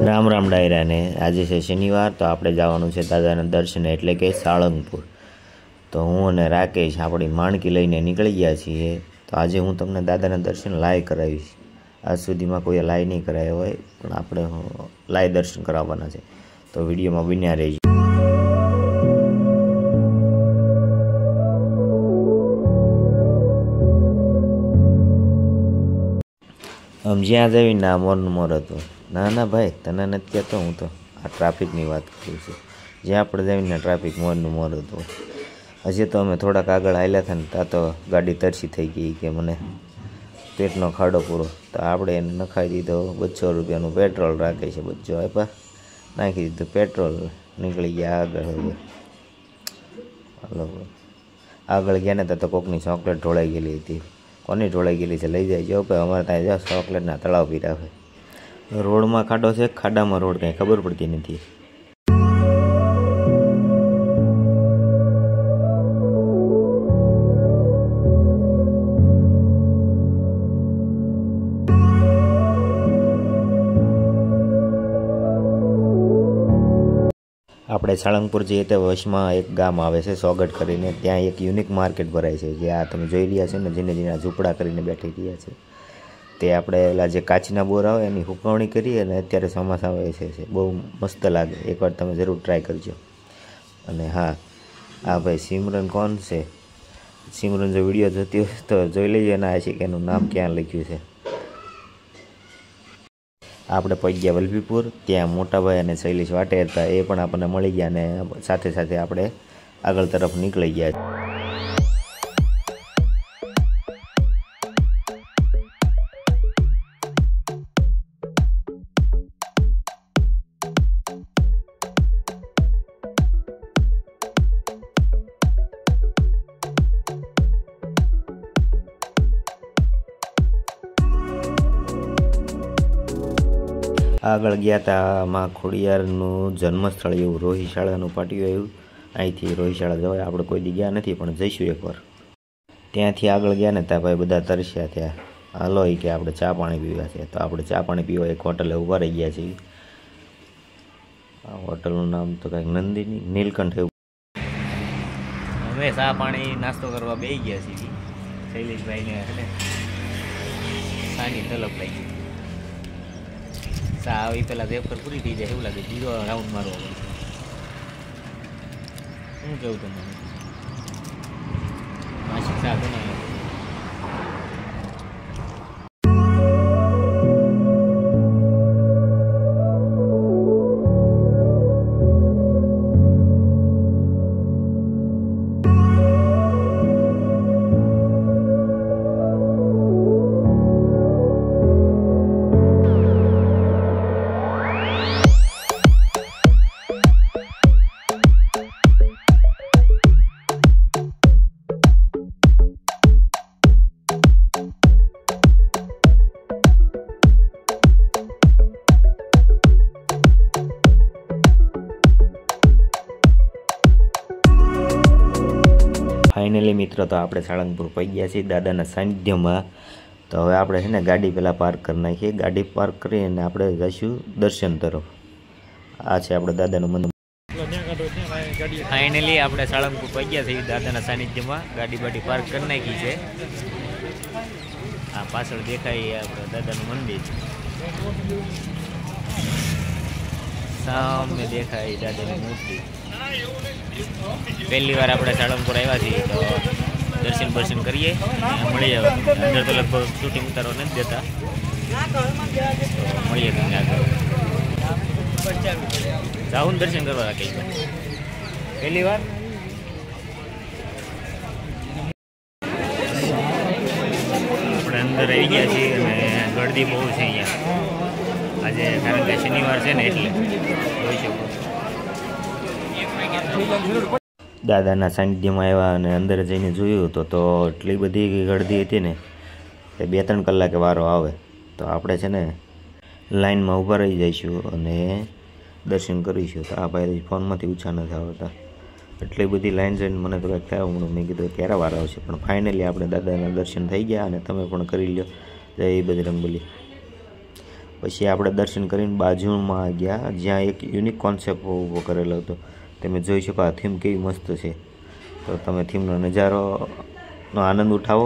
રામ રામ ડાયરાને આજે છે શનિવાર, તો આપણે જવાનું છે દાદાના દર્શને એટલે કે સાળંગપુર. તો હું અને રાકેશ આપણી માણકી લઈને નીકળી ગયા છીએ. તો આજે હું તમને દાદાના દર્શન લાઈવ કરાવીશ. આજ સુધીમાં કોઈએ લાઈવ નહીં કરાવ્યા હોય, પણ આપણે લાઈવ દર્શન કરાવવાના છે. તો વિડીયોમાં બન્યા રહેજો. આમ જ્યાં જઈને ના મોરનું મોર હતું. ના ભાઈ, તને નથી કહેતો, હું તો આ ટ્રાફિકની વાત કરું છું. જ્યાં આપણે જઈને ટ્રાફિક મોરનું મોર હતું. હજી તો અમે થોડાક આગળ હાલ્યા હતા ને ત્યાં તો ગાડી તરસી થઈ ગઈ કે મને પેટનો ખાડો પૂરો. તો આપણે એને નખાઈ દીધો 200 રૂપિયાનું પેટ્રોલ. રાખે છે 200 આપ્યા, નાખી દીધું પેટ્રોલ, નીકળી ગયા આગળ. હવે હાલો, આગળ ગયા ને તો કોકની ચોકલેટ ઢોળાઈ ગયેલી હતી. કોની ઢોળાઈ ગયેલી છે લઈ જાય જો, ભાઈ અમારે ત્યાં જાઓ ચોકલેટના તળાવ પીરા હોય. રોડમાં ખાડો છે, ખાડામાં રોડ કાંઈ ખબર પડતી નથી. આપણે સાળંગપુર જઈએ તો વચમાં એક ગામ આવે છે સોગઠ કરીને. ત્યાં એક યુનિક માર્કેટ ભરાય છે, જે આ તમે જોઈ રહ્યા છો ને, જેને જેના ઝૂંપડા કરીને બેઠી રહ્યા છે. તે આપણે પેલા જે કાચના બોર આવે એની હુકવણી કરીએ અને અત્યારે ચોમાસા આવે છે. બહુ મસ્ત લાગે, એકવાર તમે જરૂર ટ્રાય કરજો. અને હા, આ ભાઈ સિમરન કોણ છે? સિમરન જો વિડીયો જોતી હોય તો જોઈ લેજો એના છે કે એનું નામ ક્યાં લખ્યું છે. આપણે પહોંચી ગયા વલભીપુર. ત્યાં મોટાભાઈ અને શૈલેષ વાટે હતા, એ પણ આપણને મળી ગયા અને સાથે સાથે આપણે આગળ તરફ નીકળી ગયા. આગળ ગયા હતા માં ખોડિયારનું જન્મસ્થળ એવું રોહિશાળાનું પાટિયું આવ્યું. અહીંથી રોહિશાળા જવાય. આપણે કોઈ દી ગયા નથી, પણ જઈશું એકવાર. ત્યાંથી આગળ ગયા ને ત્યાં ભાઈ બધા તરસ્યા ત્યાં. હાલો કે આપણે ચા પાણી પીવા છે. તો આપણે ચા પાણી પીવા એક હોટલે ઊભા રહી ગયા છીએ. આ હોટલનું નામ તો કંઈક નંદિની નીલકંઠ એવું. અમે ચા પાણી નાસ્તો કરવા બેસી ગયા છીએ. શૈલેષભાઈને સાની તલબ લાગી. ચા આવી પેલા વેફર પૂરી થઈ જાય એવું લાગે, બીજો રાઉન્ડ મારવો પડે. શું કેવું તમને? માસી ચા બનાવે. ફાઇનલી મિત્રો, તો આપણે સાળંગપુર પહોંચી ગયા છીએ દાદાના સાનિધ્યમાં. તો હવે આપણે છે ને ગાડી પહેલાં પાર્ક કરી નાખીએ. ગાડી પાર્ક કરીને આપણે જઈશું દર્શન તરફ. આ છે આપણે દાદાનું મંદિર. ફાઇનલી આપણે સાળંગપુર પહોંચી ગયા છીએ દાદાના સાનિધ્યમાં. ગાડી બાડી પાર્ક કરી નાખી છે. આ પાછળ દેખાય આપણે દાદાનું મંદિર. સામે દેખાય દાદાની મૂર્તિ. પહેલી વાર આપણે સાળંગપુર આવ્યા છીએ, તો દર્શન કરીએ, મળીએ. અંદર તો લગભગ શૂટિંગ ઉતારવા નથી દેતા. મળીએ તમને આગળ. જાઉં દર્શન કરવા રાખી. પહેલી વાર આપણે અંદર આવી ગયા છીએ અને ગળદી બહુ છે અહીંયા આજે, કારણ કે શનિવાર છે ને એટલે જોઈ શકો. દાદાના સાનિધ્યમાં આવ્યા અને અંદર જઈને જોયું તો એટલી બધી ગળદી હતી ને કે 2-3 કલાકે વારો આવે. તો આપણે છે ને લાઈનમાં ઊભા રહી જઈશું અને દર્શન કરીશું. તો આ ભાઈ ફોનમાંથી ઊંચા નથી આવતા. એટલી બધી લાઈન જઈને મને તો કંઈક થયા હું મેં કીધું ક્યારે વાર આવશે, પણ ફાઇનલી આપણે દાદાના દર્શન થઈ ગયા અને તમે પણ કરી લો. જય બજરંગબલી. પછી આપણે દર્શન કરીને બાજુમાં ગયા જ્યાં એક યુનિક કોન્સેપ્ટ ઊભો કરેલો હતો. તમે જોઈ શકો આ થીમ કેવી મસ્ત છે. તો તમે થીમનો નજારોનો આનંદ ઉઠાવો.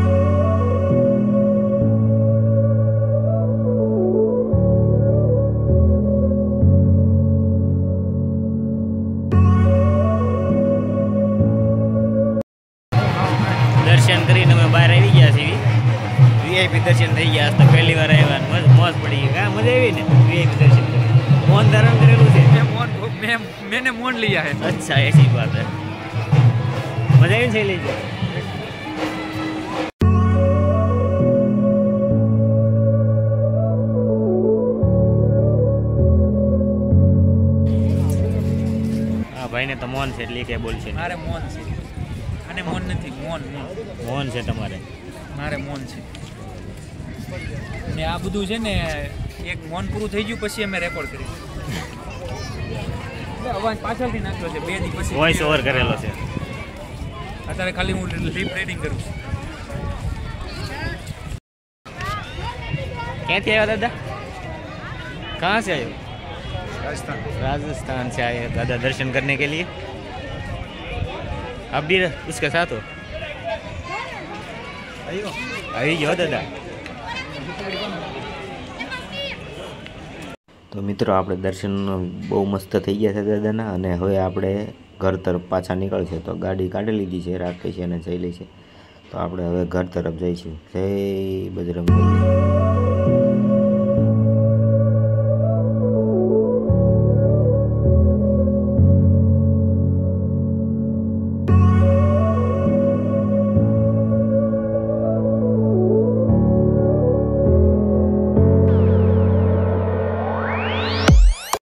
દર્શન કરીને અમે બહાર આવી ગયા છીએ. વીઆઈપી દર્શન થઈ ગયા. તો પહેલી વાર આવ્યા, મોજ પડી ગઈ. કા મજા આવી ને વીઆઈપી દર્શન કરી. મૌન ધારણ કરેલું છે. मैंने मोन लिया है. अच्छा ऐसी बात है. मजा આવી છે લેજો. હા ભાઈને તો મોન છે એટલે કે બોલશે. મારે મોન છે અને મોન નથી. મોન છે તમારે. મારે મોન છે. ને આ બધું છે ને એક મોન પૂરું થઈ ગયું પછી અમે રેકોર્ડ કરી. અવાજ પાછળથી નાખ્યો છે 2 દી પછી. વોઇસ ઓવર કરેલો છે. અત્યારે ખાલી હું લીપ રીડિંગ કરું છું. ક્યાંથી આવ્યા दादा? कहाँ से आए हो? राजस्थान. राजस्थान से आए हैं दादा दर्शन करने के लिए. आप भी उसके साथ हो? આવી ગયો દાદા. તો મિત્રો આપણે દર્શન બહુ મસ્ત થઈ ગયા છે દાદાના. અને હવે આપણે ઘર તરફ પાછા નીકળશે. તો ગાડી કાઢી લીધી છે રાકેશ છે અને જઈ લે છે. તો આપણે હવે ઘર તરફ જઈશું. જય બજરંગબલી.